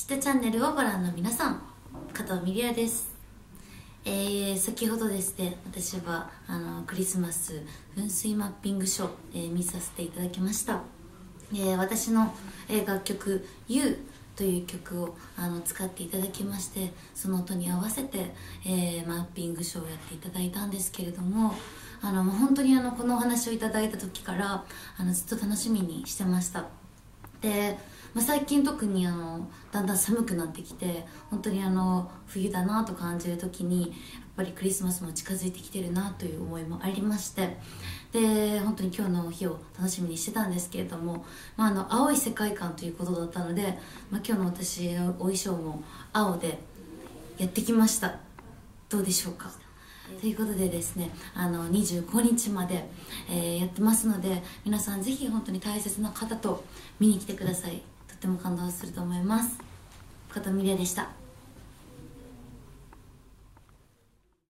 してチャンネルをご覧の皆さん、加藤ミリアです。先ほどですね、私はクリスマス噴水マッピングショー、見させていただきました。私の、楽曲「You」という曲を使っていただきまして、その音に合わせて、マッピングショーをやっていただいたんですけれども、本当にこのお話をいただいた時からずっと楽しみにしてました。で、最近特にだんだん寒くなってきて、本当に冬だなと感じる時にやっぱりクリスマスも近づいてきてるなという思いもありまして、で本当に今日の日を楽しみにしてたんですけれども、青い世界観ということだったので、今日の私のお衣装も青でやってきました。どうでしょうか。ということでですね、25日まで、やってますので、皆さんぜひ本当に大切な方と見に来てください。とっても感動すると思います。加藤ミリアでした。